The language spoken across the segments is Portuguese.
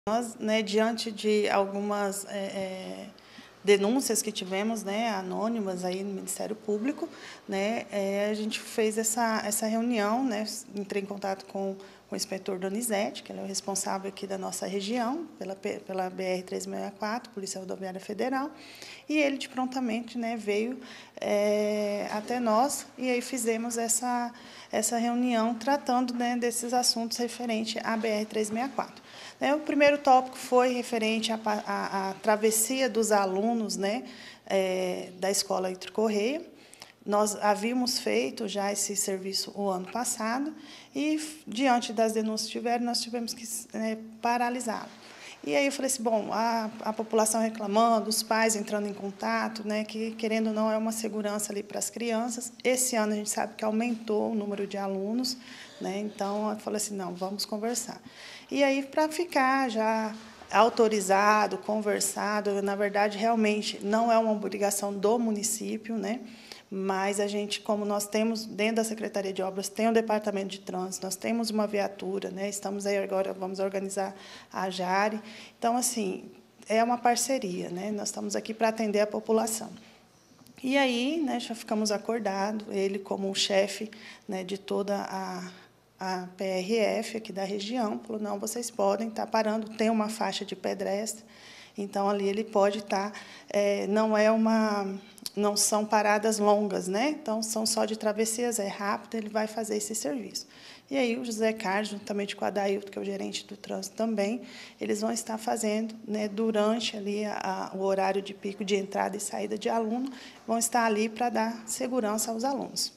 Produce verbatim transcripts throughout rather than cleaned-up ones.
Nós, né, diante de algumas é, é, denúncias que tivemos, né, anônimas aí no Ministério Público, né, é, a gente fez essa, essa reunião, né, entrei em contato com, com o inspetor Donizete, que ele é o responsável aqui da nossa região, pela, pela B R trezentos e sessenta e quatro, Polícia Rodoviária Federal, e ele de prontamente, né, veio é, até nós e aí fizemos essa, essa reunião tratando, né, desses assuntos referentes à B R trezentos e sessenta e quatro. O primeiro tópico foi referente à, à, à travessia dos alunos, né, é, da Escola Heitor Correia. Nós havíamos feito já esse serviço o ano passado e, diante das denúncias que tiveram, nós tivemos que é, paralisá-lo. E aí eu falei assim, bom, a, a população reclamando, os pais entrando em contato, né, que, querendo ou não, é uma segurança ali para as crianças. Esse ano a gente sabe que aumentou o número de alunos, né, então eu falei assim, não, vamos conversar. E aí, para ficar já autorizado, conversado, na verdade, realmente não é uma obrigação do município, né? Mas a gente, como nós temos, dentro da Secretaria de Obras, tem um departamento de trânsito, nós temos uma viatura, né? Estamos aí agora, vamos organizar a Jari. Então, assim, é uma parceria, né? Nós estamos aqui para atender a população. E aí, né, já ficamos acordados, ele como o chefe, né, de toda a... a P R F aqui da região, falou, não, vocês podem estar parando, tem uma faixa de pedestre, então ali ele pode estar, é, não é uma, não são paradas longas, né? Então são só de travessias, é rápido, ele vai fazer esse serviço. E aí o José Carlos, juntamente com o Adailto, que é o gerente do trânsito também, eles vão estar fazendo, né, durante ali a, a, o horário de pico de entrada e saída de aluno, vão estar ali para dar segurança aos alunos.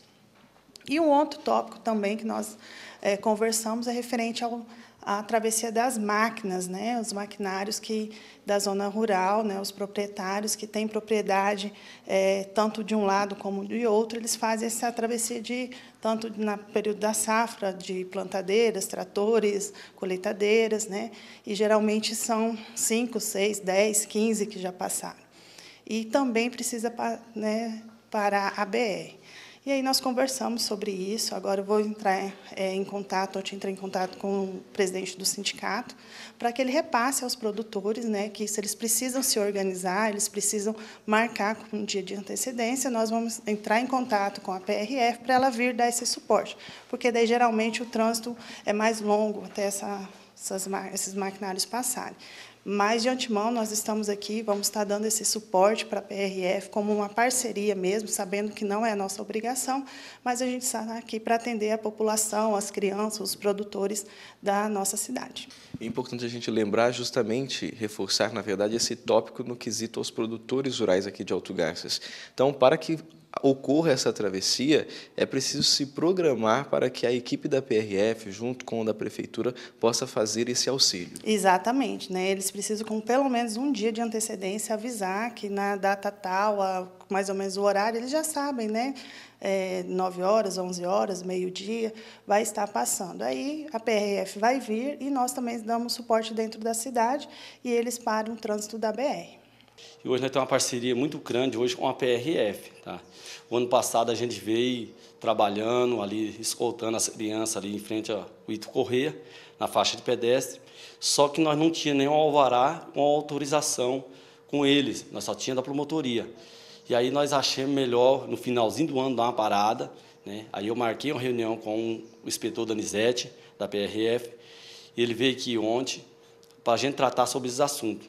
E um outro tópico também que nós é, conversamos é referente ao, à travessia das máquinas, né? Os maquinários que, da zona rural, né? Os proprietários que têm propriedade é, tanto de um lado como de outro, eles fazem essa travessia de, tanto no período da safra, de plantadeiras, tratores, colheitadeiras, né? E geralmente são cinco, seis, dez, quinze que já passaram. E também precisa, né, parar a B R. E aí nós conversamos sobre isso, agora eu vou entrar é, em contato, eu te entrei em contato com o presidente do sindicato, para que ele repasse aos produtores, né, que se eles precisam se organizar, eles precisam marcar com um dia de antecedência, nós vamos entrar em contato com a P R F para ela vir dar esse suporte, porque daí geralmente o trânsito é mais longo até essa, essas, esses maquinários passarem. Mas, de antemão, nós estamos aqui, vamos estar dando esse suporte para a P R F como uma parceria mesmo, sabendo que não é a nossa obrigação, mas a gente está aqui para atender a população, as crianças, os produtores da nossa cidade. É importante a gente lembrar, justamente, reforçar, na verdade, esse tópico no quesito aos produtores rurais aqui de Alto Garças. Então, para que ocorra essa travessia, é preciso se programar para que a equipe da P R F, junto com a da Prefeitura, possa fazer esse auxílio. Exatamente, né? Eles precisam, com pelo menos um dia de antecedência, avisar que na data tal, a, mais ou menos o horário, eles já sabem, né? É, nove horas, onze horas, meio-dia, vai estar passando. Aí a P R F vai vir e nós também damos suporte dentro da cidade e eles param o trânsito da B R. E hoje nós temos uma parceria muito grande hoje com a P R F. Tá? O ano passado a gente veio trabalhando ali, escoltando as crianças ali em frente ao Heitor Correia, na faixa de pedestre, só que nós não tínhamos nenhum alvará com autorização com eles, nós só tínhamos da promotoria. E aí nós achamos melhor, no finalzinho do ano, dar uma parada, né? Aí eu marquei uma reunião com o inspetor Donizete, da P R F, e ele veio aqui ontem para a gente tratar sobre esses assuntos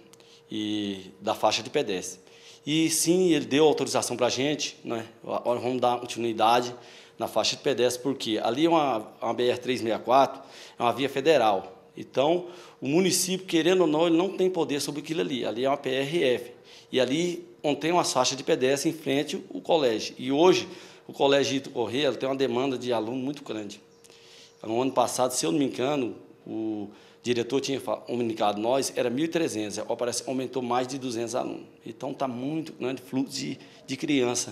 e da faixa de pedestre. E sim, ele deu autorização para a gente, né? Agora vamos dar continuidade na faixa de pedestre, porque ali é uma, uma B R trezentos e sessenta e quatro, é uma via federal. Então, o município, querendo ou não, ele não tem poder sobre aquilo ali. Ali é uma P R F. E ali onde tem umas faixas de pedestre em frente ao colégio. E hoje, o Colégio Heitor Correia tem uma demanda de aluno muito grande. No ano passado, se eu não me engano, o diretor tinha comunicado nós, era mil e trezentos, parece que aumentou mais de duzentos alunos. Então, está muito grande fluxo de, de criança.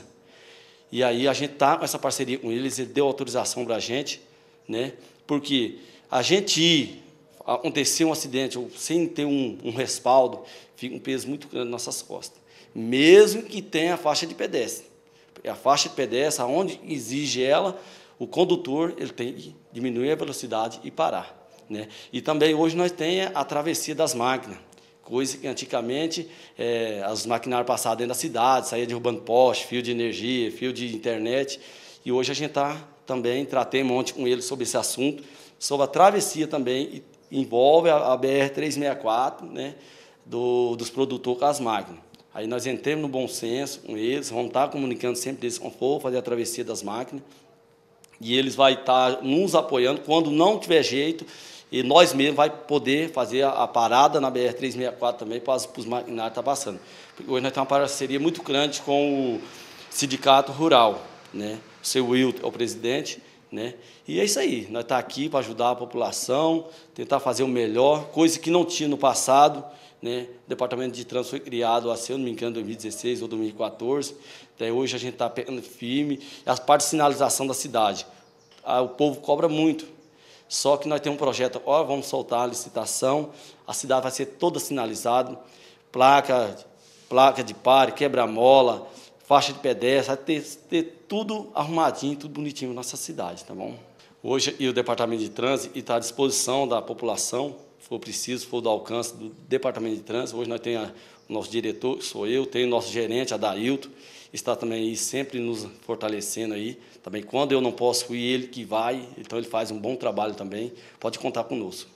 E aí, a gente está com essa parceria com eles, ele deu autorização para a gente, né? Porque a gente ir, acontecer um acidente, ou sem ter um, um respaldo, fica um peso muito grande nas nossas costas. Mesmo que tenha a faixa de pedestre. A faixa de pedestre, onde exige ela, o condutor ele tem que diminuir a velocidade e parar. né? E também hoje nós temos a travessia das máquinas, coisa que antigamente é, os maquinários passavam dentro da cidade, saía derrubando poste, fio de energia, fio de internet, e hoje a gente está também, tratei um monte com eles sobre esse assunto, sobre a travessia também, e envolve a, a B R trezentos e sessenta e quatro, né, do, dos produtores com as máquinas. Aí nós entramos no bom senso com eles, vamos estar comunicando sempre deles como for, fazer a travessia das máquinas, e eles vão estar nos apoiando quando não tiver jeito, e nós mesmos vai poder fazer a, a parada na B R trezentos e sessenta e quatro também para os, para os maquinários estar passando. Porque hoje nós temos uma parceria muito grande com o Sindicato Rural, né? O seu Wilton é o presidente, né? E é isso aí, nós estamos aqui para ajudar a população, tentar fazer o melhor, coisa que não tinha no passado, né? O Departamento de Trânsito foi criado, se eu não me engano, em dois mil e dezesseis ou dois mil e quatorze, até hoje a gente está pegando firme, as partes de sinalização da cidade, ah, o povo cobra muito. Só que nós temos um projeto, ó, vamos soltar a licitação, a cidade vai ser toda sinalizada, placa, placa de pare, quebra-mola, faixa de pedestre, vai ter, ter tudo arrumadinho, tudo bonitinho na nossa cidade, tá bom? Hoje, e o Departamento de Trânsito está à disposição da população, se for preciso, se for do alcance do Departamento de Trânsito. Hoje nós temos o nosso diretor, que sou eu, tem o nosso gerente, Adailton, está também aí sempre nos fortalecendo aí. Também quando eu não posso ir, ele que vai, então ele faz um bom trabalho também. Pode contar conosco.